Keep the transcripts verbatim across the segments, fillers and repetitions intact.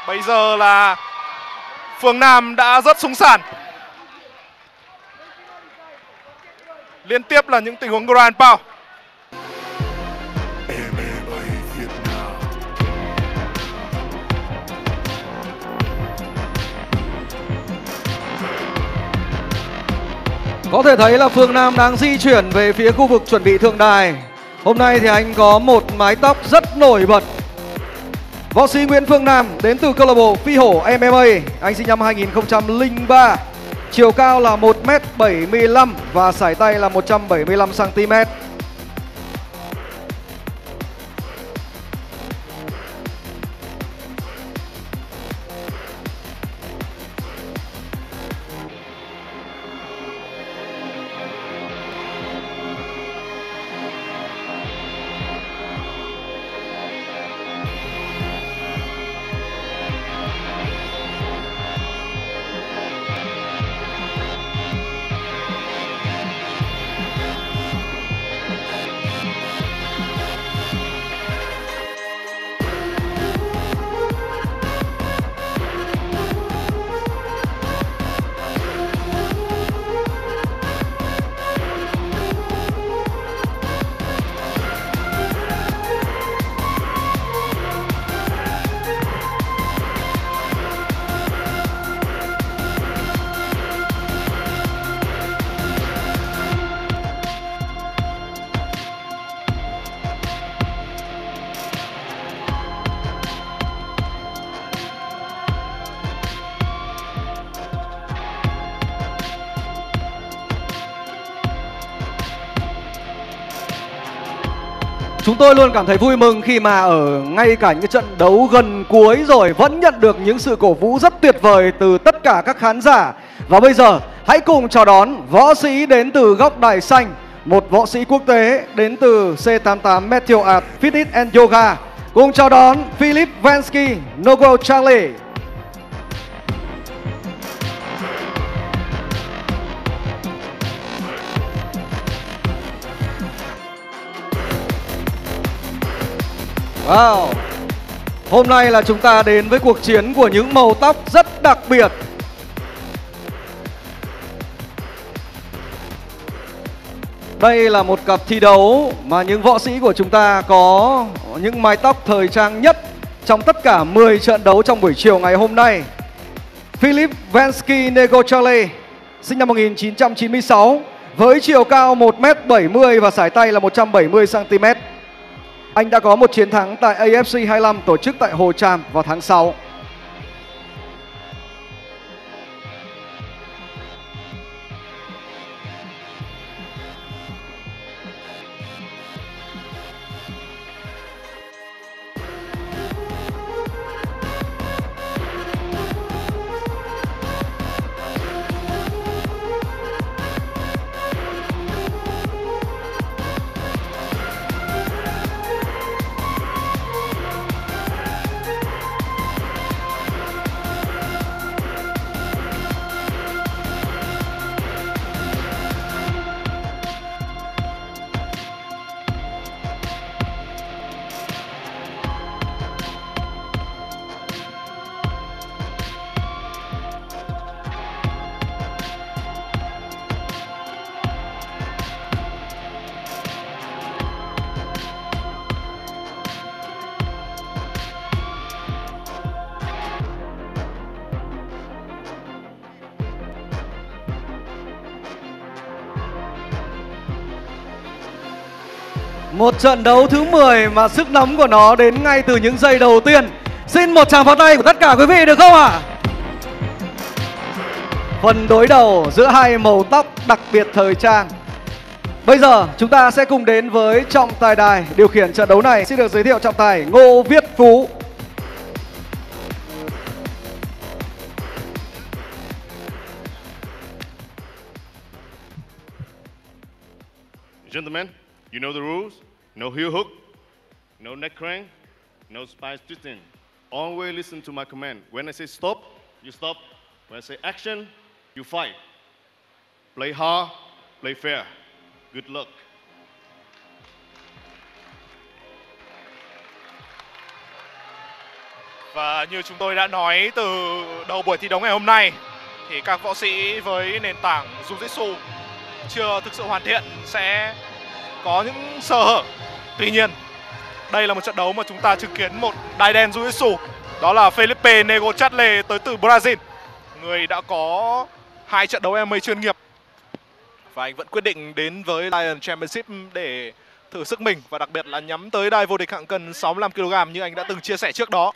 Bây giờ là Phương Nam đã rất sung sàn. Liên tiếp là những tình huống Grand Pound. Có thể thấy là Phương Nam đang di chuyển về phía khu vực chuẩn bị thượng đài. Hôm nay thì anh có một mái tóc rất nổi bật. Võ sĩ Nguyễn Phương Nam đến từ câu lạc bộ Phi Hổ em em a. Anh sinh năm hai nghìn không trăm lẻ ba. Chiều cao là một mét bảy mươi lăm và sải tay là một trăm bảy mươi lăm xăng ti mét. Chúng tôi luôn cảm thấy vui mừng khi mà ở ngay cả những trận đấu gần cuối rồi vẫn nhận được những sự cổ vũ rất tuyệt vời từ tất cả các khán giả. Và bây giờ hãy cùng chào đón võ sĩ đến từ góc đài xanh, một võ sĩ quốc tế đến từ C tám tám Martial Art Fitness and Yoga. Cùng chào đón Philip Vansky Nogo Charlie. Wow. Hôm nay là chúng ta đến với cuộc chiến của những màu tóc rất đặc biệt. Đây là một cặp thi đấu mà những võ sĩ của chúng ta có những mái tóc thời trang nhất trong tất cả mười trận đấu trong buổi chiều ngày hôm nay. Philip Vansky Negochale, sinh năm một nghìn chín trăm chín mươi sáu, với chiều cao một mét bảy mươi và sải tay là một trăm bảy mươi xăng ti mét. Anh đã có một chiến thắng tại A F C hai mươi lăm tổ chức tại Hồ Tràm vào tháng sáu. Một trận đấu thứ mười mà sức nóng của nó đến ngay từ những giây đầu tiên. Xin một tràng pháo tay của tất cả quý vị được không ạ? À? Phần đối đầu giữa hai màu tóc đặc biệt thời trang. Bây giờ chúng ta sẽ cùng đến với trọng tài đài điều khiển trận đấu này. Xin được giới thiệu trọng tài Ngô Viết Phú. Gentlemen, you know the rules. No heel hook, no neck crank, no spine twisting. Always listen to my command. When I say stop, you stop. When I say action, you fight. Play hard, play fair. Good luck. Và như chúng tôi đã nói từ đầu buổi thi đấu ngày hôm nay thì các võ sĩ với nền tảng Jiu-Jitsu chưa thực sự hoàn thiện sẽ có những sơ hở. Tuy nhiên, đây là một trận đấu mà chúng ta chứng kiến một đai đen Jiu-Jitsu, đó là Felipe Nego Chatle tới từ Brazil, người đã có hai trận đấu em em a chuyên nghiệp và anh vẫn quyết định đến với Lion Championship để thử sức mình, và đặc biệt là nhắm tới đai vô địch hạng cân sáu mươi lăm ki lô gam như anh đã từng chia sẻ trước đó.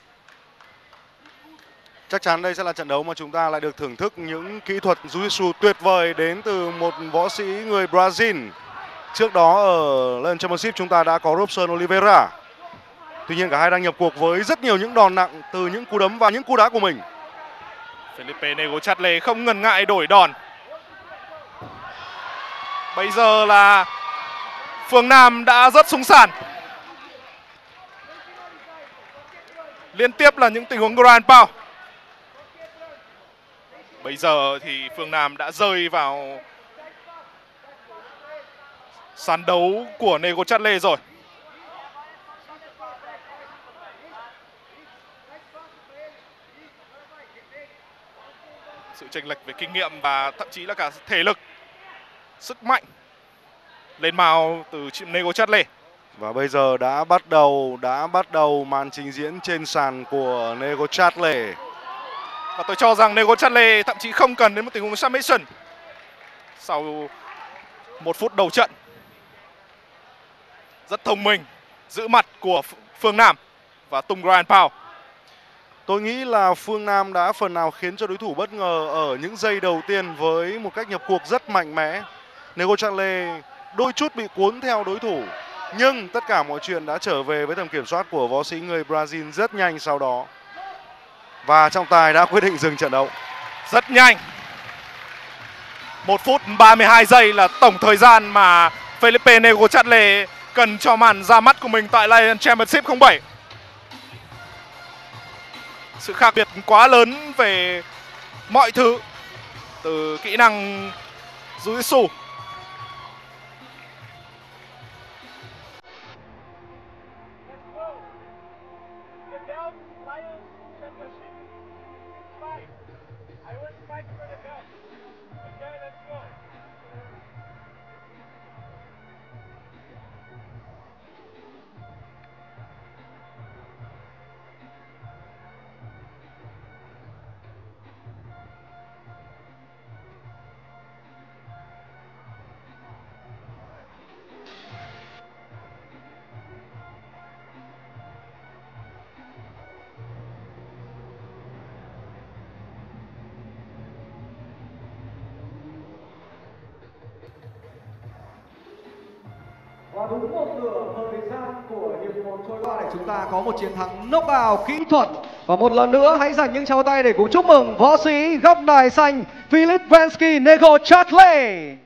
Chắc chắn đây sẽ là trận đấu mà chúng ta lại được thưởng thức những kỹ thuật Jiu-Jitsu tuyệt vời đến từ một võ sĩ người Brazil. Trước đó ở Lion Championship chúng ta đã có Robson Oliveira. Tuy nhiên cả hai đang nhập cuộc với rất nhiều những đòn nặng từ những cú đấm và những cú đá của mình. Felipe Nego Chatle không ngần ngại đổi đòn. Bây giờ là Phương Nam đã rất sung sàn. Liên tiếp là những tình huống Grand Pound. Bây giờ thì Phương Nam đã rơi vào sàn đấu của Nego Chatle rồi. Sự chênh lệch về kinh nghiệm và thậm chí là cả thể lực, sức mạnh lên màu từ Nego Chatle. Và bây giờ đã bắt đầu đã bắt đầu màn trình diễn trên sàn của Nego Chatle. Và tôi cho rằng Nego Chatle thậm chí không cần đến một tình huống submission sau một phút đầu trận. Rất thông minh, giữ mặt của Phương Nam và tung Grand Pound. Tôi nghĩ là Phương Nam đã phần nào khiến cho đối thủ bất ngờ ở những giây đầu tiên với một cách nhập cuộc rất mạnh mẽ. Nego Chatle đôi chút bị cuốn theo đối thủ, nhưng tất cả mọi chuyện đã trở về với tầm kiểm soát của võ sĩ người Brazil rất nhanh sau đó. Và trọng tài đã quyết định dừng trận đấu. Rất nhanh. một phút ba mươi hai giây là tổng thời gian mà Felipe Nego Chatle cần cho màn ra mắt của mình tại Lion Championship không bảy. Sự khác biệt quá lớn về mọi thứ, từ kỹ năng Jiu-Jitsu, Và đúng một nửa thời gian của hiệp một trôi qua để chúng ta có một chiến thắng knockout kỹ thuật. Và một lần nữa hãy dành những tràng tay để cùng chúc mừng võ sĩ góc đài xanh Filip Wrensky Nego Chatle.